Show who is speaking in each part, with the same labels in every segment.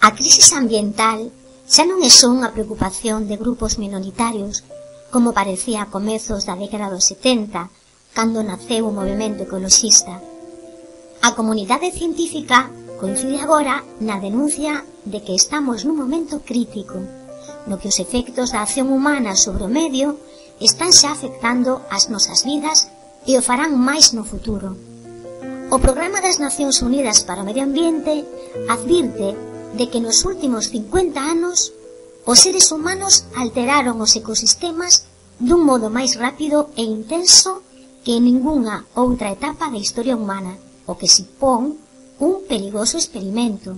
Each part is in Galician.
Speaker 1: A crisis ambiental xa non é só unha preocupación de grupos minoritarios, como parecía a comezos da década dos 70, cando naceu o movemento ecoloxista. A comunidade científica coincide agora na denuncia de que estamos nun momento crítico, no que os efectos da acción humana sobre o medio están xa afectando as nosas vidas e o farán máis no futuro. O Programa das Nacións Unidas para o Medio Ambiente advirte de que nos últimos 50 anos os seres humanos alteraron os ecosistemas dun modo máis rápido e intenso que en ningunha outra etapa da historia humana, o que supón un perigoso experimento.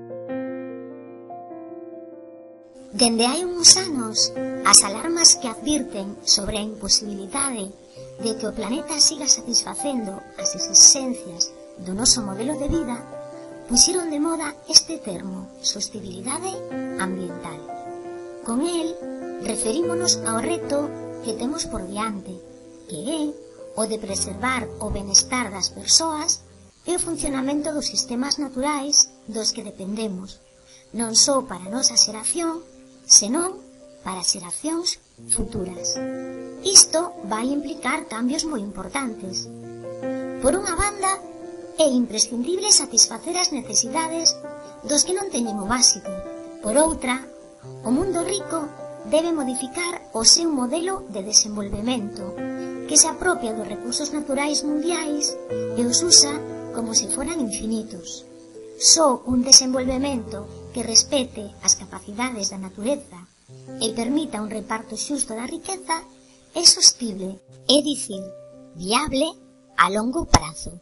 Speaker 1: Dende hai uns anos, as alarmas que advirten sobre a imposibilidade de que o planeta siga satisfacendo as exigencias do noso modelo de vida puxeron de moda este termo, sostenibilidade ambiental. Con el, referímonos ao reto que temos por diante, que é o de preservar o benestar das persoas e o funcionamento dos sistemas naturais dos que dependemos, non só para a nosa xeración, senón para as xeracións futuras. Isto vai implicar cambios moi importantes. Por unha banda, é imprescindible satisfacer as necesidades dos que non teñen o básico. Por outra, o mundo rico debe modificar o seu modelo de desenvolvemento, que se apropia dos recursos naturais mundiais e os usa como se foran infinitos. Só un desenvolvemento que respete as capacidades da natureza e permita un reparto xusto da riqueza é sostible, é dicir, viable a longo prazo.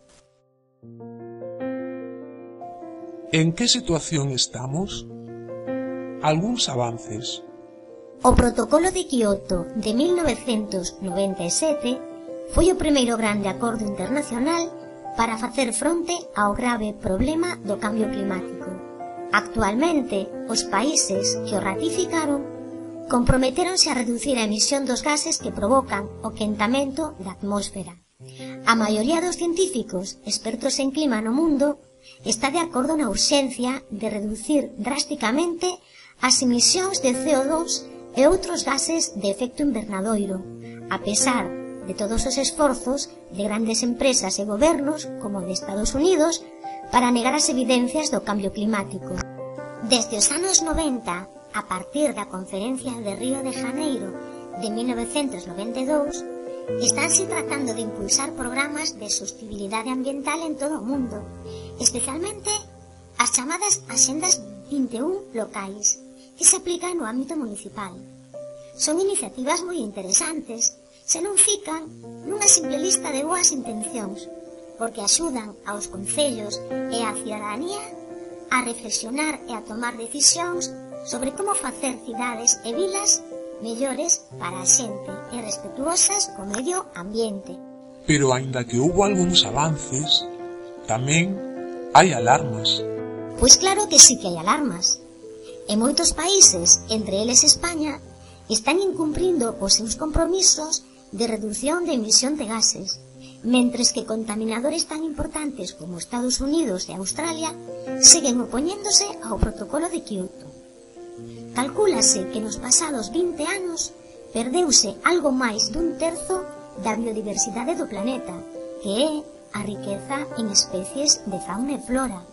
Speaker 2: En que situación estamos? Algúns avances.
Speaker 1: O Protocolo de Kioto de 1997 foi o primeiro grande acordo internacional para facer fronte ao grave problema do cambio climático. Actualmente, os países que o ratificaron comprometeronse a reducir a emisión dos gases que provocan o quentamento da atmósfera. A maioría dos científicos expertos en clima no mundo está de acordo na urxencia de reducir drásticamente as emisións de CO2 e outros gases de efecto invernadoiro, a pesar de todos os esforzos de grandes empresas e gobernos, como o de Estados Unidos, para negar as evidencias do cambio climático. Desde os anos 90, a partir da Conferencia de Río de Janeiro de 1992, estánse tratando de impulsar programas de sostenibilidade ambiental en todo o mundo, especialmente as chamadas Axendas 21 locais, que se aplican no ámbito municipal. Son iniciativas moi interesantes, se non fican nunha simple lista de boas intencións, porque axudan aos concellos e á cidadanía a reflexionar e a tomar decisións sobre como facer cidades e vilas mellores para a xente e respetuosas co medio ambiente.
Speaker 2: Pero aínda que houbo algúns avances, tamén hai alarmas.
Speaker 1: Pois claro que sí que hai alarmas. E moitos países, entre eles España, están incumprindo os seus compromisos de reducción de emisión de gases, mentres que contaminadores tan importantes como Estados Unidos e Australia seguen opoñéndose ao Protocolo de Kioto. Calcúlase que nos pasados 20 anos perdeuse algo máis dun terzo da biodiversidade do planeta, que é a riqueza en especies de fauna e flora.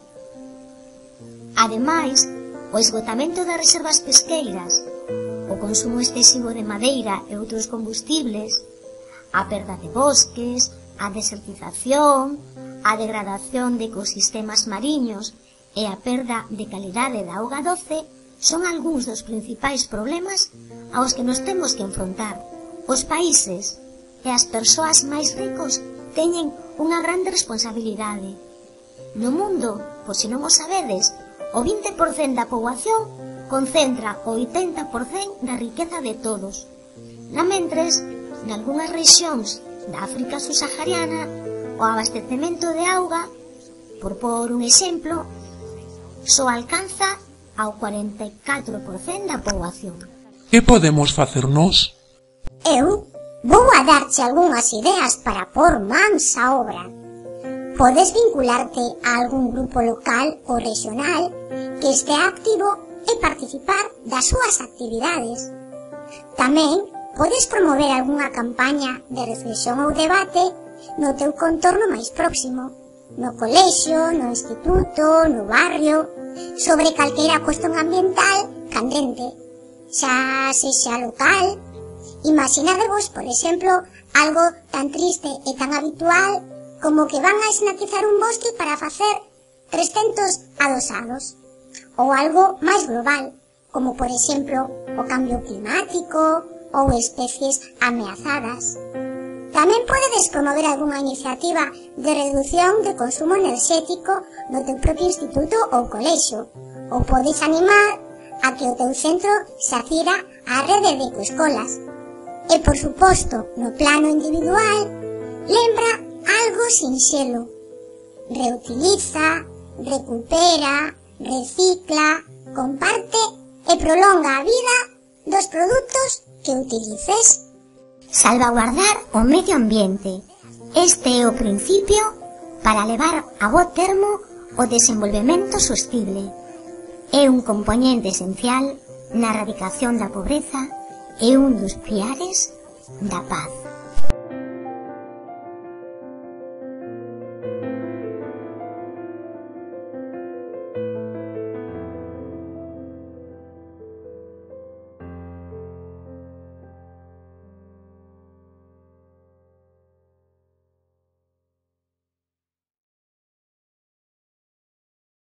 Speaker 1: Ademais, o esgotamento das reservas pesqueiras, o consumo excesivo de madeira e outros combustibles, a perda de bosques, a desertización, a degradación de ecosistemas mariños e a perda de calidade da auga doce son algúns dos principais problemas aos que nos temos que enfrontar. Os países e as persoas máis ricos teñen unha grande responsabilidade. No mundo, pois se non o sabedes, o 20% da poboación concentra o 80% da riqueza de todos. Namentres, nalgúnas rexións da África subsahariana, o abastecemento de auga, por pôr un exemplo, só alcanza ao 44% da poboación.
Speaker 2: Que podemos facer nós?
Speaker 3: Eu vou a darche algunhas ideas para pôr mans á obra. Podes vincularte a algún grupo local ou regional que este activo e participar das súas actividades. Tamén podes promover algunha campaña de reflexión ou debate no teu contorno máis próximo, no colexio, no instituto, no barrio, sobre calquera cuestión ambiental candente, xa sexa local. Imaginadevos, por exemplo, algo tan triste e tan habitual como que van a esnatizar un bosque para facer 300 adosados, ou algo máis global, como por exemplo o cambio climático ou especies ameazadas. Tamén podedes promover algunha iniciativa de reducción de consumo enerxético no teu propio instituto ou colexio, ou podes animar a que o teu centro se adhira á rede de ecoescolas. E, por suposto, no plano individual, lembra algo sinxelo. Reutiliza, recupera, recicla, comparte e prolonga a vida dos produtos que utilices.
Speaker 1: Salvaguardar o medio ambiente. Este é o principio para levar a bo termo o desenvolvemento sostible. É un componente esencial na erradicación da pobreza e un dos piares da paz.